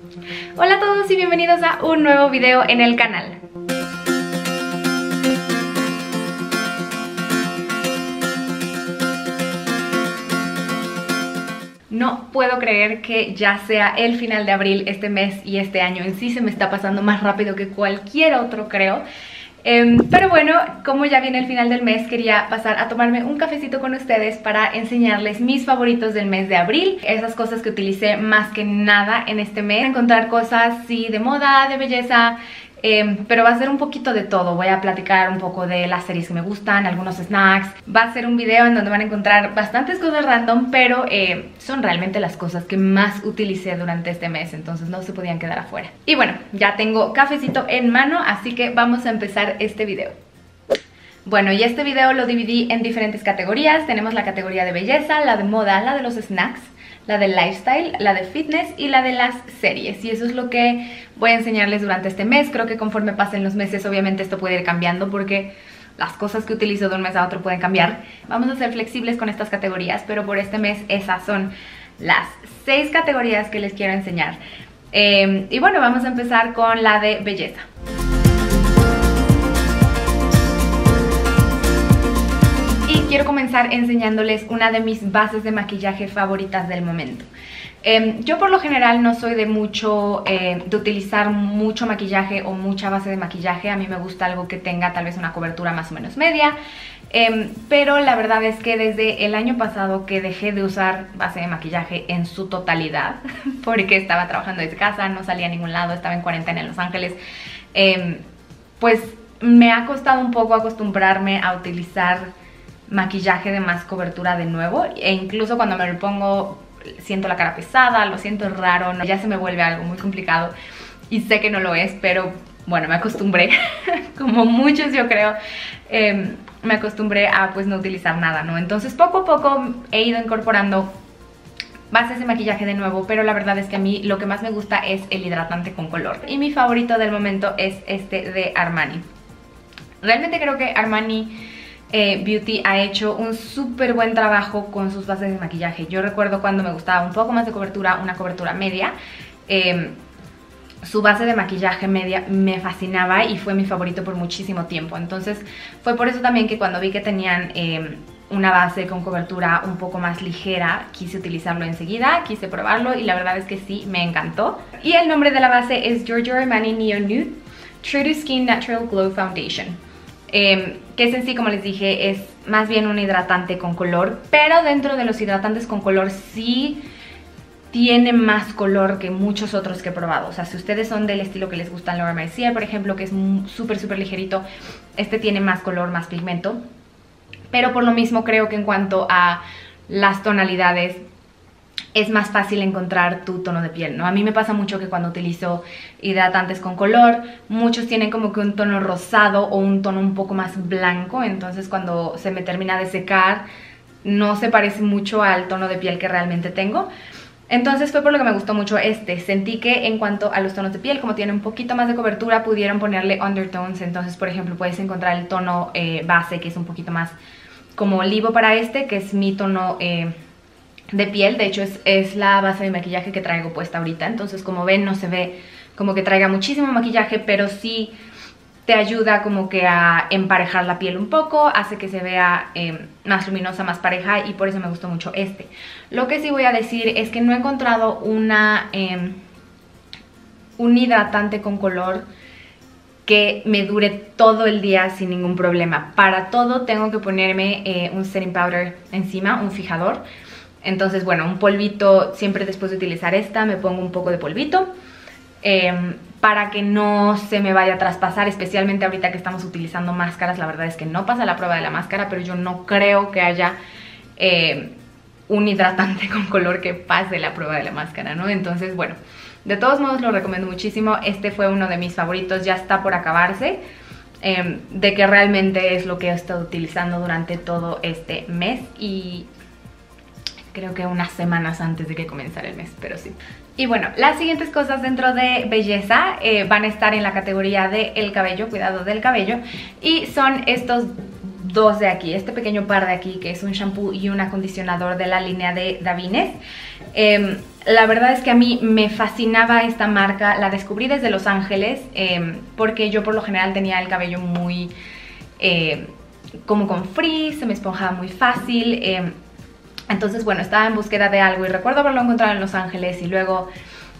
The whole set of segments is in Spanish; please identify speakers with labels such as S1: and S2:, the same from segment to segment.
S1: Hola a todos y bienvenidos a un nuevo video en el canal. No puedo creer que ya sea el final de abril este mes y este año en sí se me está pasando más rápido que cualquier otro, creo. Pero bueno, como ya viene el final del mes, quería pasar a tomarme un cafecito con ustedes para enseñarles mis favoritos del mes de abril. Esas cosas que utilicé más que nada en este mes. Encontrar cosas, sí, de moda, de belleza, pero va a ser un poquito de todo. Voy a platicar un poco de las series que me gustan, algunos snacks. Va a ser un video en donde van a encontrar bastantes cosas random, pero son realmente las cosas que más utilicé durante este mes, entonces no se podían quedar afuera. Y bueno, ya tengo cafecito en mano, así que vamos a empezar este video. Bueno, y este video lo dividí en diferentes categorías. Tenemos la categoría de belleza, la de moda, la de los snacks, la de lifestyle, la de fitness y la de las series. Y eso es lo que voy a enseñarles durante este mes. Creo que conforme pasen los meses, obviamente esto puede ir cambiando porque las cosas que utilizo de un mes a otro pueden cambiar. Vamos a ser flexibles con estas categorías, pero por este mes esas son las 6 categorías que les quiero enseñar. Y bueno, vamos a empezar con la de belleza. Quiero comenzar enseñándoles una de mis bases de maquillaje favoritas del momento. Yo por lo general no soy de utilizar mucho maquillaje o mucha base de maquillaje. A mí me gusta algo que tenga tal vez una cobertura más o menos media. Pero la verdad es que desde el año pasado que dejé de usar base de maquillaje en su totalidad, porque estaba trabajando desde casa, no salía a ningún lado, estaba en cuarentena en Los Ángeles, pues me ha costado un poco acostumbrarme a utilizar maquillaje de más cobertura de nuevo, e incluso cuando me lo pongo siento la cara pesada, lo siento raro, ¿no? Ya se me vuelve algo muy complicado y sé que no lo es, pero bueno, me acostumbré como muchos yo creo, me acostumbré a pues no utilizar nada, ¿no? Entonces poco a poco he ido incorporando bases de maquillaje de nuevo, pero la verdad es que a mí lo que más me gusta es el hidratante con color, y mi favorito del momento es este de Armani. Realmente creo que Armani Beauty ha hecho un súper buen trabajo con sus bases de maquillaje. Yo recuerdo cuando me gustaba un poco más de cobertura, una cobertura media, su base de maquillaje media me fascinaba y fue mi favorito por muchísimo tiempo. Entonces fue por eso también que cuando vi que tenían una base con cobertura un poco más ligera, quise utilizarlo enseguida, quise probarlo y la verdad es que sí, me encantó. Y el nombre de la base es Giorgio Armani Neo Nude True to Skin Natural Glow Foundation. Que es en sí, como les dije, es más bien un hidratante con color, pero dentro de los hidratantes con color sí tiene más color que muchos otros que he probado. O sea, si ustedes son del estilo que les gusta Laura Mercier, por ejemplo, que es súper ligerito, este tiene más color, más pigmento, pero por lo mismo creo que en cuanto a las tonalidades es más fácil encontrar tu tono de piel, ¿no? A mí me pasa mucho que cuando utilizo hidratantes con color, muchos tienen como que un tono rosado o un tono un poco más blanco, entonces cuando se me termina de secar no se parece mucho al tono de piel que realmente tengo. Entonces fue por lo que me gustó mucho este. Sentí que en cuanto a los tonos de piel, como tiene un poquito más de cobertura, pudieron ponerle undertones. Entonces, por ejemplo, puedes encontrar el tono base, que es un poquito más como olivo para este, que es mi tono de piel. De hecho es la base de maquillaje que traigo puesta ahorita, entonces como ven no se ve como que traiga muchísimo maquillaje, pero sí te ayuda como que a emparejar la piel un poco, hace que se vea más luminosa, más pareja, y por eso me gustó mucho este. Lo que sí voy a decir es que no he encontrado un hidratante con color que me dure todo el día sin ningún problema. Para todo tengo que ponerme un setting powder encima, un fijador. Entonces, bueno, un polvito, siempre después de utilizar esta me pongo un poco de polvito para que no se me vaya a traspasar, especialmente ahorita que estamos utilizando máscaras. La verdad es que no pasa la prueba de la máscara, pero yo no creo que haya un hidratante con color que pase la prueba de la máscara, ¿no? Entonces, bueno, de todos modos lo recomiendo muchísimo. Este fue uno de mis favoritos, ya está por acabarse, de que realmente es lo que he estado utilizando durante todo este mes y creo que unas semanas antes de que comenzara el mes, pero sí. Y bueno, las siguientes cosas dentro de belleza van a estar en la categoría de el cabello, cuidado del cabello, y son estos dos de aquí, este pequeño par de aquí, que es un shampoo y un acondicionador de la línea de Davines. La verdad es que a mí me fascinaba esta marca, la descubrí desde Los Ángeles, porque yo por lo general tenía el cabello muy como con frizz, se me esponjaba muy fácil, entonces bueno, estaba en búsqueda de algo y recuerdo haberlo encontrado en Los Ángeles y luego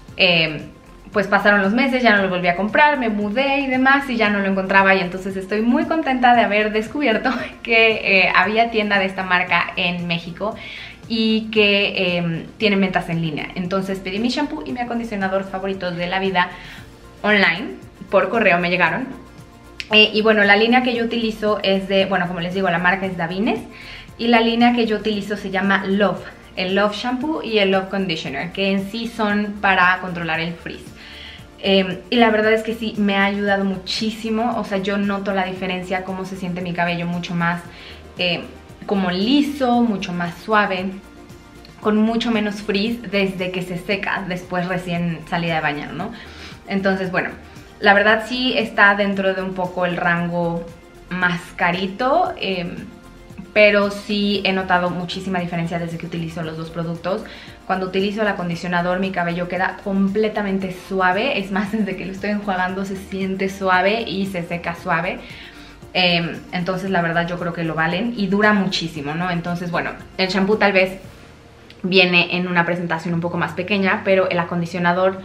S1: pues pasaron los meses, ya no lo volví a comprar, me mudé y demás y ya no lo encontraba, y entonces estoy muy contenta de haber descubierto que había tienda de esta marca en México y que tienen ventas en línea. Entonces pedí mi shampoo y mi acondicionador favoritos de la vida online, por correo me llegaron. Y bueno, la línea que yo utilizo es de, bueno, como les digo, la marca es Davines, y la línea que yo utilizo se llama Love, el Love Shampoo y el Love Conditioner, que en sí son para controlar el frizz. Y la verdad es que sí, me ha ayudado muchísimo, o sea, yo noto la diferencia, cómo se siente mi cabello mucho más como liso, mucho más suave, con mucho menos frizz desde que se seca, después recién salida de bañar, ¿no? Entonces, bueno, la verdad sí está dentro de un poco el rango más carito, pero sí he notado muchísima diferencia desde que utilizo los dos productos. Cuando utilizo el acondicionador mi cabello queda completamente suave, es más, desde que lo estoy enjuagando se siente suave y se seca suave. Entonces la verdad yo creo que lo valen y dura muchísimo, ¿no? Entonces bueno, el shampoo tal vez viene en una presentación un poco más pequeña, pero el acondicionador,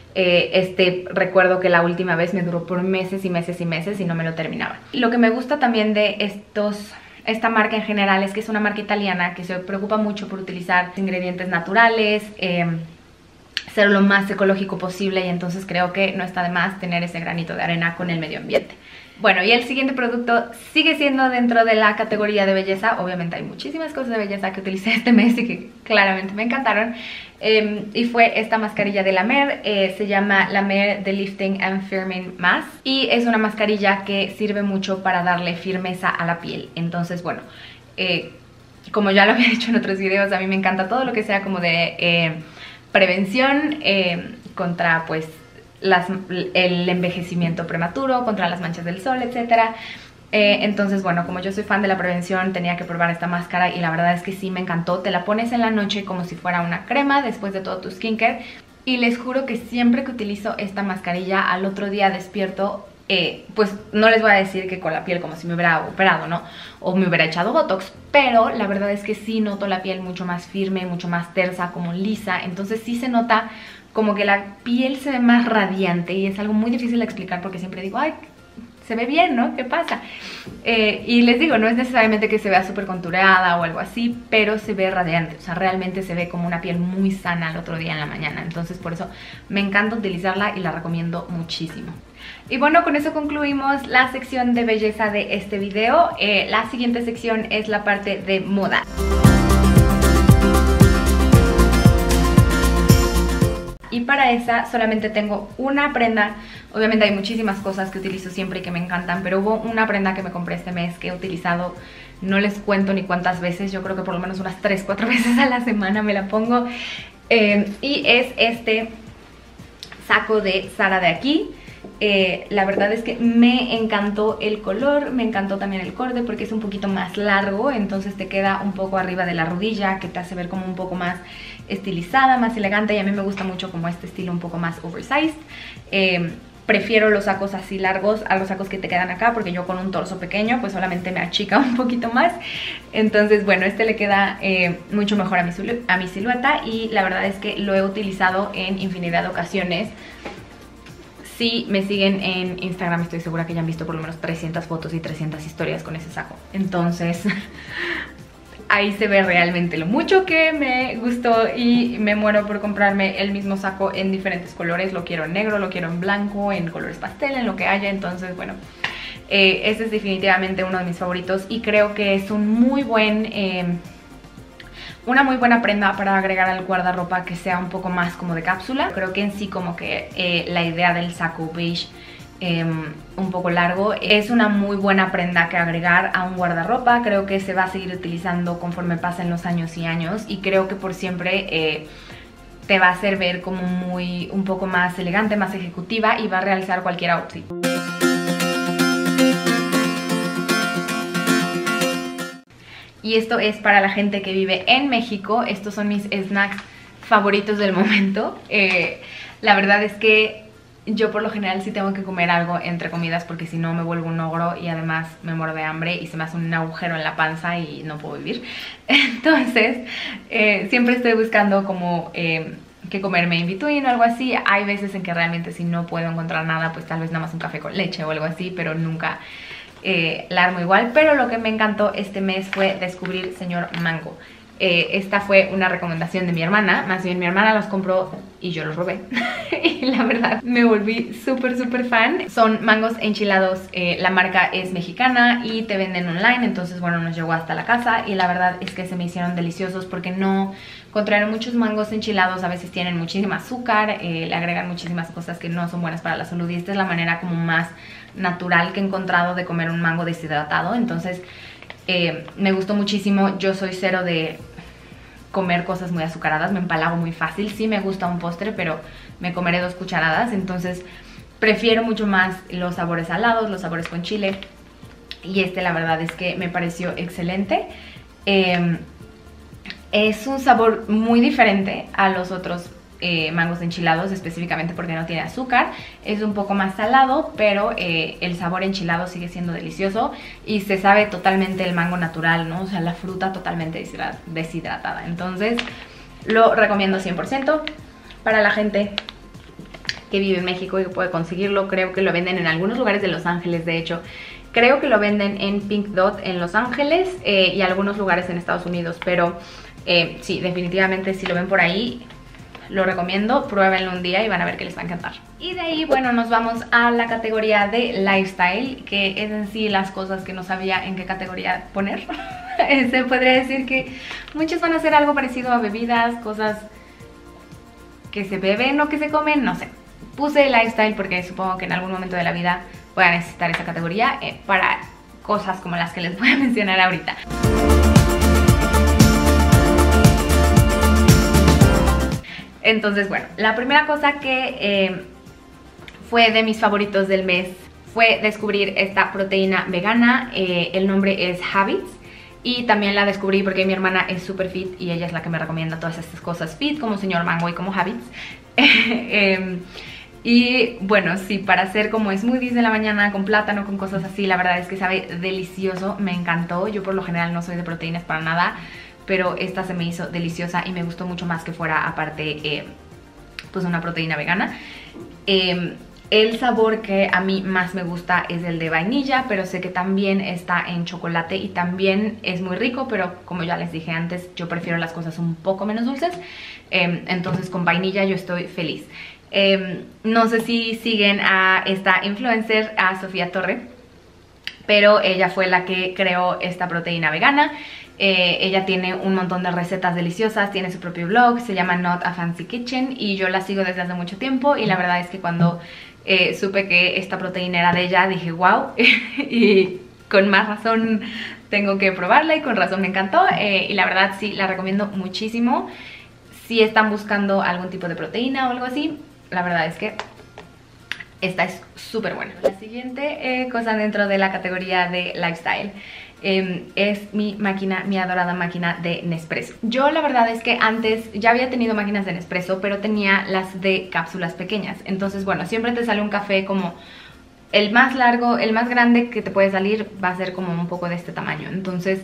S1: recuerdo que la última vez me duró por meses y meses y meses y no me lo terminaba. Lo que me gusta también de esta marca en general es que es una marca italiana que se preocupa mucho por utilizar ingredientes naturales, ser lo más ecológico posible, y entonces creo que no está de más tener ese granito de arena con el medio ambiente. Bueno, y el siguiente producto sigue siendo dentro de la categoría de belleza. Obviamente hay muchísimas cosas de belleza que utilicé este mes y que claramente me encantaron. Y fue esta mascarilla de La Mer, se llama La Mer The Lifting and Firming Mask. Y es una mascarilla que sirve mucho para darle firmeza a la piel. Entonces, bueno, como ya lo había dicho en otros videos, a mí me encanta todo lo que sea como de prevención contra pues el envejecimiento prematuro, contra las manchas del sol, etcétera. Entonces, bueno, como yo soy fan de la prevención, tenía que probar esta máscara y la verdad es que sí me encantó. Te la pones en la noche como si fuera una crema después de todo tu skincare, y les juro que siempre que utilizo esta mascarilla al otro día despierto, pues no les voy a decir que con la piel como si me hubiera operado, ¿no? O me hubiera echado botox, pero la verdad es que sí noto la piel mucho más firme, mucho más tersa, como lisa. Entonces sí se nota como que la piel se ve más radiante, y es algo muy difícil de explicar porque siempre digo, ay, se ve bien, ¿no? ¿Qué pasa? Y les digo, no es necesariamente que se vea súper conturada o algo así, pero se ve radiante, o sea, realmente se ve como una piel muy sana al otro día en la mañana. Entonces por eso me encanta utilizarla y la recomiendo muchísimo. Y bueno, con eso concluimos la sección de belleza de este video. La siguiente sección es la parte de moda. Y para esa solamente tengo una prenda. Obviamente hay muchísimas cosas que utilizo siempre y que me encantan, pero hubo una prenda que me compré este mes que he utilizado, no les cuento ni cuántas veces, yo creo que por lo menos unas 3-4 veces a la semana me la pongo. Y es este saco de Zara de aquí. La verdad es que me encantó el color, me encantó también el corte porque es un poquito más largo, entonces te queda un poco arriba de la rodilla, que te hace ver como un poco más estilizada, más elegante, y a mí me gusta mucho como este estilo un poco más oversized. Prefiero los sacos así largos a los sacos que te quedan acá, porque yo con un torso pequeño pues solamente me achica un poquito más. Entonces bueno, este le queda mucho mejor a mi silueta, y la verdad es que lo he utilizado en infinidad de ocasiones. Si me siguen en Instagram estoy segura que ya han visto por lo menos 300 fotos y 300 historias con ese saco. Entonces ahí se ve realmente lo mucho que me gustó, y me muero por comprarme el mismo saco en diferentes colores. Lo quiero en negro, lo quiero en blanco, en colores pastel, en lo que haya. Entonces bueno, este es definitivamente uno de mis favoritos, y creo que es un muy buen... una muy buena prenda para agregar al guardarropa que sea un poco más como de cápsula. Creo que en sí como que la idea del saco beige un poco largo es una muy buena prenda que agregar a un guardarropa. Creo que se va a seguir utilizando conforme pasen los años y años, y creo que por siempre te va a hacer ver como un poco más elegante, más ejecutiva, y va a realzar cualquier outfit. y esto es para la gente que vive en México. Estos son mis snacks favoritos del momento. La verdad es que yo por lo general sí tengo que comer algo entre comidas porque si no me vuelvo un ogro y además me muero de hambre y se me hace un agujero en la panza y no puedo vivir. Entonces siempre estoy buscando como que comerme in between o algo así. Hay veces en que realmente si no puedo encontrar nada, pues tal vez nada más un café con leche o algo así, pero nunca la armo igual. Pero lo que me encantó este mes fue descubrir Señor Mango. Esta fue una recomendación de mi hermana, más bien mi hermana los compró y yo los robé. Y la verdad me volví súper fan. Son mangos enchilados, la marca es mexicana y te venden online, entonces bueno, nos llegó hasta la casa y la verdad es que se me hicieron deliciosos porque no, contrario a muchos mangos enchilados, a veces tienen muchísima azúcar, le agregan muchísimas cosas que no son buenas para la salud y esta es la manera como más natural que he encontrado de comer un mango deshidratado. Entonces me gustó muchísimo. Yo soy cero de comer cosas muy azucaradas, me empalago muy fácil. Sí me gusta un postre, pero me comeré 2 cucharadas. Entonces prefiero mucho más los sabores salados, los sabores con chile. Y este la verdad es que me pareció excelente. Es un sabor muy diferente a los otros mangos enchilados, específicamente porque no tiene azúcar. Es un poco más salado, pero el sabor enchilado sigue siendo delicioso y se sabe totalmente el mango natural, ¿no? O sea, la fruta totalmente deshidratada. Entonces lo recomiendo 100% para la gente que vive en México y que puede conseguirlo. Creo que lo venden en algunos lugares de Los Ángeles, de hecho. Creo que lo venden en Pink Dot en Los Ángeles y algunos lugares en Estados Unidos, pero sí, definitivamente si lo ven por ahí, lo recomiendo, pruébenlo un día y van a ver que les va a encantar. Y de ahí, bueno, nos vamos a la categoría de lifestyle, que es en sí las cosas que no sabía en qué categoría poner. Se podría decir que muchos van a hacer algo parecido a bebidas, cosas que se beben o que se comen, no sé. Puse lifestyle porque supongo que en algún momento de la vida voy a necesitar esa categoría para cosas como las que les voy a mencionar ahorita. Entonces, bueno, la primera cosa que fue de mis favoritos del mes fue descubrir esta proteína vegana. El nombre es Habits y también la descubrí porque mi hermana es super fit y ella es la que me recomienda todas estas cosas fit, como Señor Mango y como Habits. Y bueno, sí, para hacer como smoothies de la mañana con plátano, con cosas así, la verdad es que sabe delicioso, me encantó. Yo por lo general no soy de proteínas para nada, pero esta se me hizo deliciosa y me gustó mucho más que fuera aparte pues una proteína vegana. El sabor que a mí más me gusta es el de vainilla, pero sé que también está en chocolate y también es muy rico, pero como ya les dije antes, yo prefiero las cosas un poco menos dulces, entonces con vainilla yo estoy feliz. No sé si siguen a esta influencer, a Sofía Torre, pero ella fue la que creó esta proteína vegana. Ella tiene un montón de recetas deliciosas, tiene su propio blog, se llama Not a Fancy Kitchen y yo la sigo desde hace mucho tiempo y la verdad es que cuando supe que esta proteína era de ella dije wow y con más razón tengo que probarla y con razón me encantó y la verdad sí, la recomiendo muchísimo. Si están buscando algún tipo de proteína o algo así, la verdad es que esta es súper buena. La siguiente cosa dentro de la categoría de lifestyle es mi máquina, mi adorada máquina de Nespresso. Yo la verdad es que antes ya había tenido máquinas de Nespresso, pero tenía las de cápsulas pequeñas. Entonces, bueno, siempre te sale un café como el más largo, el más grande que te puede salir va a ser como un poco de este tamaño. Entonces,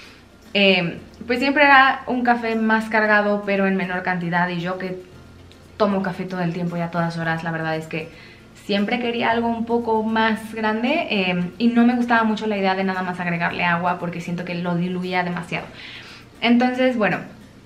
S1: pues siempre era un café más cargado, pero en menor cantidad. Y yo que tomo café todo el tiempo y a todas horas, la verdad es que siempre quería algo un poco más grande y no me gustaba mucho la idea de nada más agregarle agua porque siento que lo diluía demasiado. Entonces, bueno,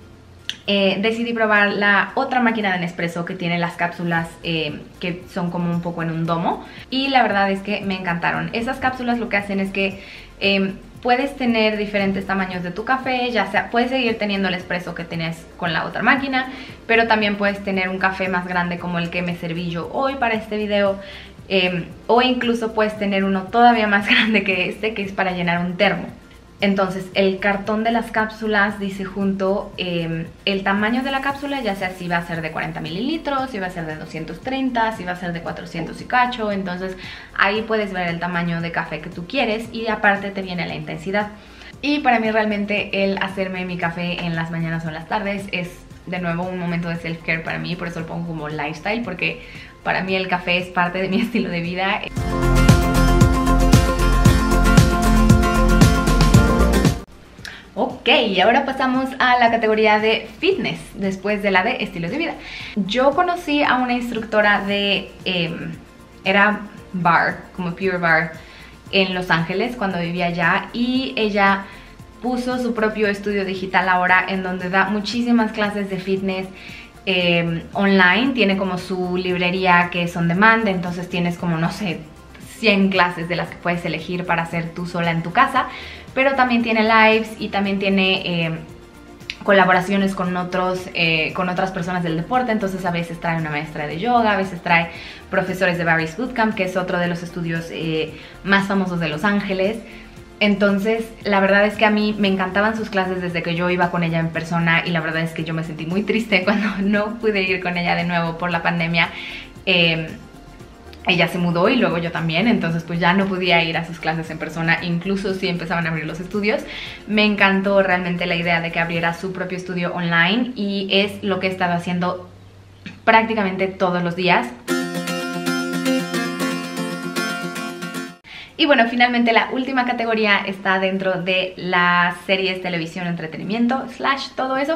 S1: decidí probar la otra máquina de Nespresso que tiene las cápsulas que son como un poco en un domo y la verdad es que me encantaron. Esas cápsulas lo que hacen es que puedes tener diferentes tamaños de tu café, ya sea puedes seguir teniendo el espresso que tenés con la otra máquina, pero también puedes tener un café más grande como el que me serví yo hoy para este video, o incluso puedes tener uno todavía más grande que este, que es para llenar un termo. Entonces el cartón de las cápsulas dice junto el tamaño de la cápsula, ya sea si va a ser de 40 mililitros, si va a ser de 230, si va a ser de 400 y cacho. Entonces ahí puedes ver el tamaño de café que tú quieres y aparte te viene la intensidad. Y para mí realmente el hacerme mi café en las mañanas o en las tardes es de nuevo un momento de self-care para mí, por eso lo pongo como lifestyle, porque para mí el café es parte de mi estilo de vida. Ok, y ahora pasamos a la categoría de fitness, después de la de estilos de vida. Yo conocí a una instructora de, era bar, como Pure Barre, en Los Ángeles cuando vivía allá, y ella puso su propio estudio digital ahora en donde da muchísimas clases de fitness online. Tiene como su librería que es on demand, entonces tienes como, no sé, 100 clases de las que puedes elegir para hacer tú sola en tu casa, pero también tiene lives y también tiene colaboraciones con otras personas del deporte. Entonces a veces trae una maestra de yoga, a veces trae profesores de Barry's Bootcamp, que es otro de los estudios más famosos de Los Ángeles. Entonces la verdad es que a mí me encantaban sus clases desde que yo iba con ella en persona, y la verdad es que yo me sentí muy triste cuando no pude ir con ella de nuevo por la pandemia. Ella se mudó y luego yo también, entonces pues ya no podía ir a sus clases en persona, incluso si empezaban a abrir los estudios. Me encantó realmente la idea de que abriera su propio estudio online, y es lo que he estado haciendo prácticamente todos los días. Y bueno, finalmente la última categoría está dentro de las series, televisión, entretenimiento, / todo eso.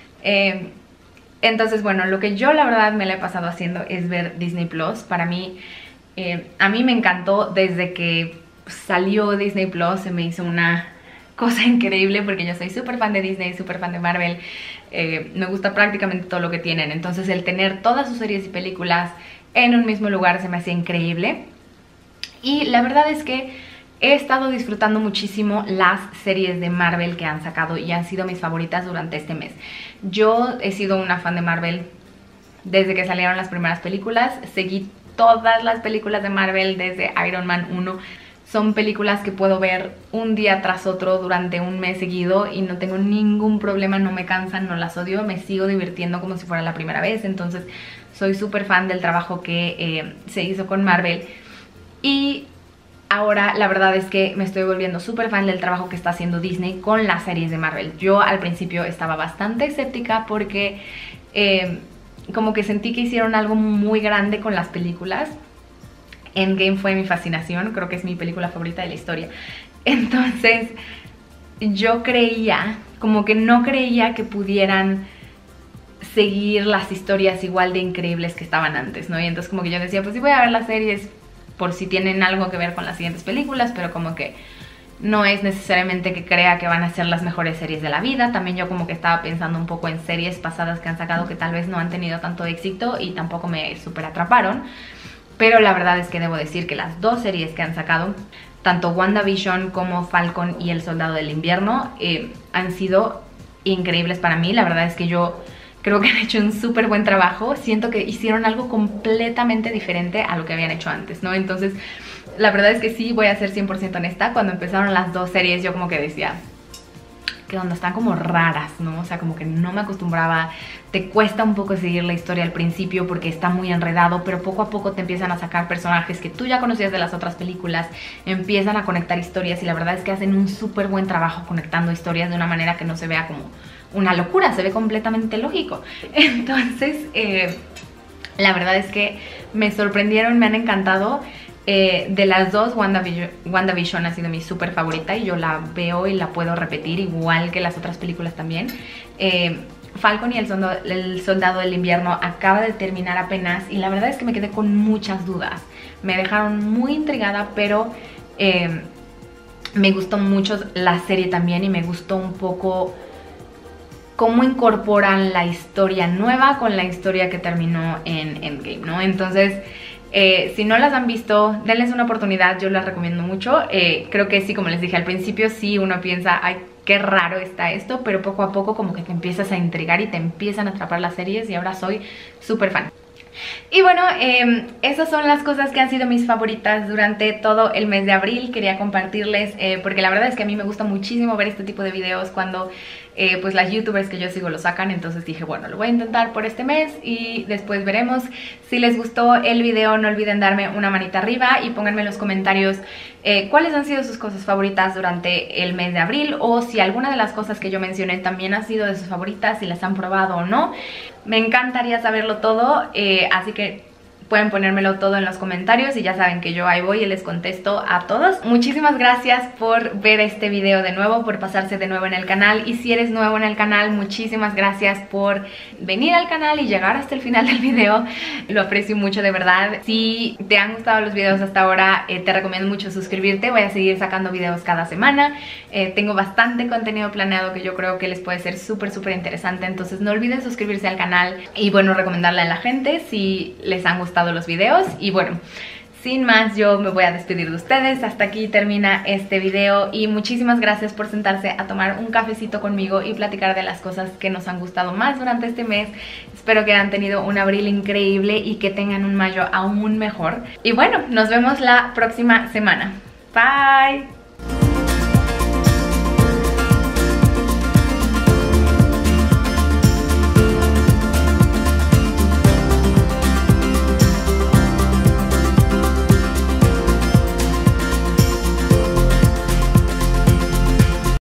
S1: Entonces, bueno, lo que yo la verdad me la he pasado haciendo es ver Disney Plus. Para mí, a mí me encantó desde que salió Disney Plus, se me hizo una cosa increíble porque yo soy súper fan de Disney, súper fan de Marvel. Me gusta prácticamente todo lo que tienen. Entonces el tener todas sus series y películas en un mismo lugar se me hacía increíble. Y la verdad es que he estado disfrutando muchísimo las series de Marvel que han sacado y han sido mis favoritas durante este mes. Yo he sido una fan de Marvel desde que salieron las primeras películas. Seguí todas las películas de Marvel desde Iron Man 1. Son películas que puedo ver un día tras otro durante un mes seguido y no tengo ningún problema, no me cansan, no las odio, me sigo divirtiendo como si fuera la primera vez. Entonces soy súper fan del trabajo que se hizo con Marvel. Y ahora la verdad es que me estoy volviendo súper fan del trabajo que está haciendo Disney con las series de Marvel. Yo al principio estaba bastante escéptica porque como que sentí que hicieron algo muy grande con las películas. Endgame fue mi fascinación, creo que es mi película favorita de la historia. Entonces yo creía, como que no creía que pudieran seguir las historias igual de increíbles que estaban antes, ¿no? Y entonces como que yo decía, pues sí voy a ver las series por si tienen algo que ver con las siguientes películas, pero como que no es necesariamente que crea que van a ser las mejores series de la vida. También yo como que estaba pensando un poco en series pasadas que han sacado que tal vez no han tenido tanto éxito y tampoco me súper atraparon. Pero la verdad es que debo decir que las dos series que han sacado, tanto WandaVision como Falcon y El Soldado del Invierno, han sido increíbles para mí. La verdad es que yo creo que han hecho un súper buen trabajo. Siento que hicieron algo completamente diferente a lo que habían hecho antes, ¿no? Entonces, la verdad es que sí, voy a ser 100% honesta. Cuando empezaron las dos series, yo como que decía, ¿qué onda? Están como raras, ¿no? O sea, como que no me acostumbraba. Te cuesta un poco seguir la historia al principio porque está muy enredado, pero poco a poco te empiezan a sacar personajes que tú ya conocías de las otras películas, empiezan a conectar historias y la verdad es que hacen un súper buen trabajo conectando historias de una manera que no se vea como una locura, se ve completamente lógico. Entonces, la verdad es que me sorprendieron, me han encantado. De las dos, WandaVision ha sido mi súper favorita y yo la veo y la puedo repetir igual que las otras películas también. Falcon y el Soldado del Invierno acaba de terminar apenas y la verdad es que me quedé con muchas dudas. Me dejaron muy intrigada, pero me gustó mucho la serie también y me gustó un poco cómo incorporan la historia nueva con la historia que terminó en Endgame, ¿no? Entonces, si no las han visto, denles una oportunidad, yo las recomiendo mucho. Creo que sí, como les dije al principio, sí uno piensa, ay, qué raro está esto, pero poco a poco como que te empiezas a intrigar y te empiezan a atrapar las series y ahora soy súper fan. Y bueno, esas son las cosas que han sido mis favoritas durante todo el mes de abril. Quería compartirles porque la verdad es que a mí me gusta muchísimo ver este tipo de videos cuando pues las youtubers que yo sigo lo sacan, entonces dije, bueno, lo voy a intentar por este mes y después veremos. Si les gustó el video, no olviden darme una manita arriba y pónganme en los comentarios cuáles han sido sus cosas favoritas durante el mes de abril, o si alguna de las cosas que yo mencioné también ha sido de sus favoritas, si las han probado o no. Me encantaría saberlo todo, así que pueden ponérmelo todo en los comentarios y ya saben que yo ahí voy y les contesto a todos. Muchísimas gracias por ver este video de nuevo, por pasarse de nuevo en el canal, y si eres nuevo en el canal, muchísimas gracias por venir al canal y llegar hasta el final del video. Lo aprecio mucho, de verdad. Si te han gustado los videos hasta ahora, te recomiendo mucho suscribirte. Voy a seguir sacando videos cada semana. Tengo bastante contenido planeado que yo creo que les puede ser súper interesante, entonces no olviden suscribirse al canal y bueno, recomendarle a la gente si les han gustado los videos. Y bueno, sin más, yo me voy a despedir de ustedes. Hasta aquí termina este video y muchísimas gracias por sentarse a tomar un cafecito conmigo y platicar de las cosas que nos han gustado más durante este mes. Espero que hayan tenido un abril increíble y que tengan un mayo aún mejor. Y bueno, nos vemos la próxima semana. Bye.